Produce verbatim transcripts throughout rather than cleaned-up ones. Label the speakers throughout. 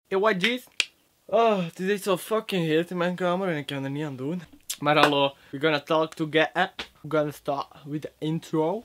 Speaker 1: Hey, what G's? Oh, het is echt zo fucking heet in mijn kamer en ik kan er niet aan doen. Maar hallo, we're gonna talk together. We're gonna start with the intro.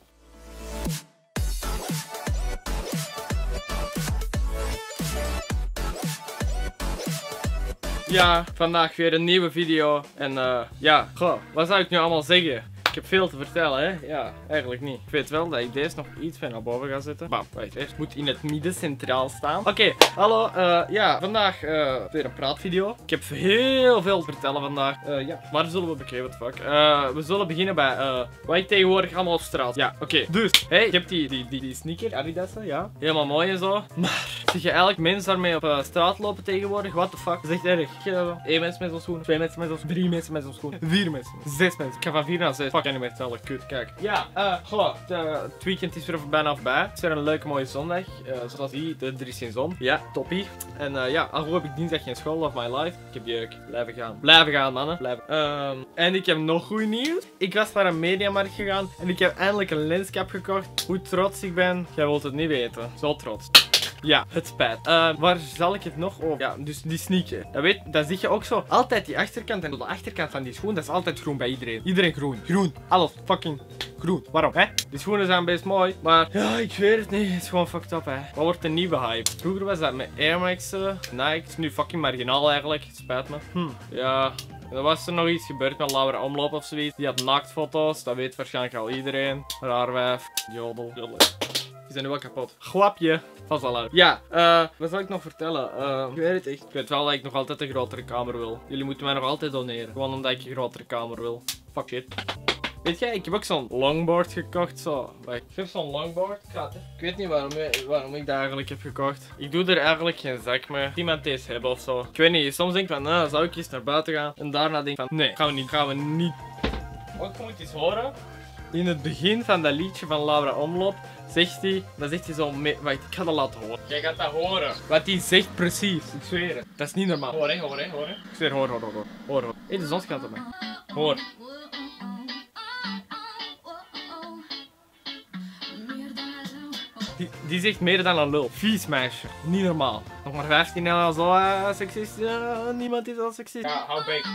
Speaker 1: Ja, vandaag weer een nieuwe video. En uh, ja, goh, wat zou ik nu allemaal zeggen? Ik heb veel te vertellen, hè? Ja, eigenlijk niet. Ik weet wel dat ik deze nog iets van naar boven ga zetten. Maar, wacht, eerst moet in het midden centraal staan. Oké, okay, hallo. Uh, ja, vandaag uh, weer een praatvideo. Ik heb heel veel te vertellen vandaag. Uh, ja, waar zullen we beginnen? What the fuck? Uh, we zullen beginnen bij uh, wat ik tegenwoordig allemaal op straat. Ja, oké. Okay. Dus, hey, ik heb die, die, die, die sneaker, Adidas'en, ja. Helemaal mooi en zo. Maar, zie je eigenlijk mensen daarmee op uh, straat lopen tegenwoordig? What the fuck? Dat is echt erg. Eén mens met zo'n schoen, twee mensen met zo'n schoen, drie mensen met zo'n schoen, vier mensen, zes mensen. Ik ga van vier naar zes. Fuck, ik kan niet meer tellen. Kut, kijk. Ja, uh, goh, de, het weekend is er bijna voorbij. Het is weer een leuke mooie zondag. Uh, zoals zie je, er is geen zon. Ja, toppie. En uh, ja, al heb ik dinsdag geen school of my life. Ik heb jeuk. Blijven gaan. Blijven gaan, mannen. Blijven. Um, en ik heb nog goed nieuws. Ik was naar een mediamarkt gegaan en ik heb eindelijk een lenscap gekocht. Hoe trots ik ben, jij wilt het niet weten. Zo trots. Ja, het spijt. Uh, waar zal ik het nog over? Ja, dus die sneaker. Dat, weet, dat zie je ook zo. Altijd die achterkant en de achterkant van die schoen, dat is altijd groen bij iedereen. Iedereen groen. Groen. Alles fucking groen. Waarom, hè? Die schoenen zijn best mooi, maar ja, ik weet het niet. Het is gewoon fucked up, hè. Wat wordt de nieuwe hype? Vroeger was dat met Air Max, uh, Nike. Het is nu fucking marginaal eigenlijk. Het spijt me. Hm. Ja. En dan was er nog iets gebeurd met Laura Omloop of zoiets. Die had naaktfoto's. Dat weet waarschijnlijk al iedereen. Raar wijf. Jodel. Jodel. Die zijn nu wel kapot. Gwapje. Vast al uit. Ja, uh, wat zal ik nog vertellen? Uh, ik weet het echt. Ik weet wel dat ik nog altijd een grotere kamer wil. Jullie moeten mij nog altijd doneren. Gewoon omdat ik een grotere kamer wil. Fuck shit. Weet jij, ik heb ook zo'n longboard gekocht. Zo. Wacht, ik heb zo'n longboard. Ik, het, ik weet niet waarom, waarom ik dat eigenlijk heb gekocht. Ik doe er eigenlijk geen zak mee. Iemand deze hebben of zo. Ik weet niet. Soms denk ik van, nou, zou ik eens naar buiten gaan? En daarna denk ik van, nee, gaan we niet. Gaan we niet. Ook je moet eens horen. In het begin van dat liedje van Laura Omloop zegt hij, dan zegt hij zo mee. Wacht, ik ga dat laten horen. Jij gaat dat horen. Wat hij zegt precies. Ik zweer het. Dat is niet normaal. Hoor hè, hoor hè, hoor hè. Ik zweer, hoor, hoor, hoor, hoor. Hoor, hoor. Hé, de zon gaat op mij. Hoor. Die, die zegt meer dan een lul. Vies meisje. Niet normaal. Nog maar vijftien jaar al zo uh, seksist. Uh, niemand is al seksist. Ja, hou bek.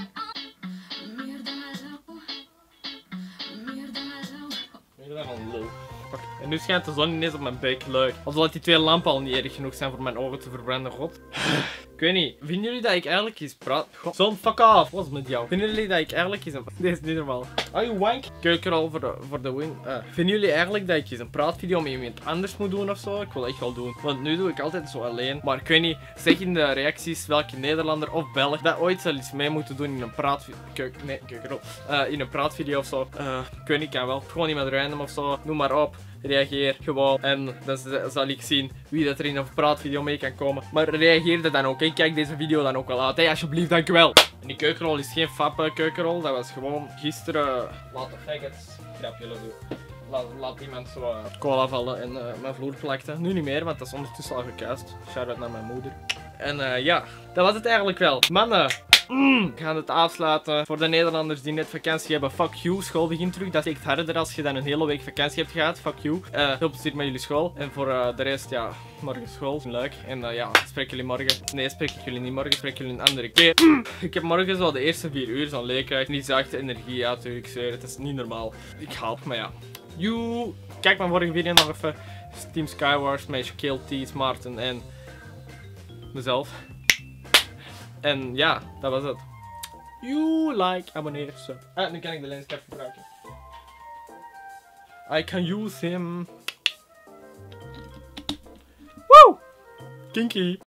Speaker 1: Meer dan een lul. En nu schijnt de zon ineens op mijn bek. Leuk. Alsof die twee lampen al niet erg genoeg zijn voor mijn ogen te verbranden. God. Ik weet niet. Vinden jullie dat ik eigenlijk eens praat? Zon, fuck off. Wat is met jou? Vinden jullie dat ik eigenlijk eens een... Dit is niet normaal. Oh, je wank. Keukenrol voor de, voor de win. Uh. Vinden jullie eigenlijk dat ik eens een praatvideo met iemand anders moet doen of zo? Ik wil echt wel doen. Want nu doe ik altijd zo alleen. Maar ik weet niet. Zeg in de reacties welke Nederlander of Belg dat ooit zal iets mee moeten doen in een praatvideo. Keuk... Nee, keukenrol. Uh, in een praatvideo of zo. Uh, ik weet niet, kan wel. Gewoon iemand random of zo. Noem maar op. Reageer gewoon en dan zal ik zien wie dat er in een praatvideo mee kan komen. Maar reageer er dan ook. Ik kijk deze video dan ook wel uit. Hey, alsjeblieft, dankjewel. En die keukenrol is geen fappe keukenrol. Dat was gewoon gisteren. Laat de faggots. Grapje doen. Laat, laat iemand zo uh, cola vallen en uh, mijn vloer plakte. Nu niet meer, want dat is ondertussen al gekuist. Shout-out naar mijn moeder. En uh, ja, dat was het eigenlijk wel. Mannen. Mm, we gaan het afsluiten. Voor de Nederlanders die net vakantie hebben, fuck you. School begint terug. Dat is echt harder als je dan een hele week vakantie hebt gehad. Fuck you. Uh, veel plezier met jullie school. En voor uh, de rest, ja, morgen school. Leuk. En uh, ja, spreek jullie morgen. Nee, spreek ik jullie niet morgen. Spreek jullie een andere keer. Mm, ik heb morgen zo de eerste vier uur zo'n leerkracht. Niet zachte energie uit. Ik zweer het. is niet normaal. Ik haal maar ja. You. Kijk mijn vorige video nog even. Team Skywars, Meisje Kill, T, Martin en mezelf. En ja, dat was het. You like, abonneer, sub. Ah, nu kan ik de lenscap gebruiken. I can use him. Woo! Kinky.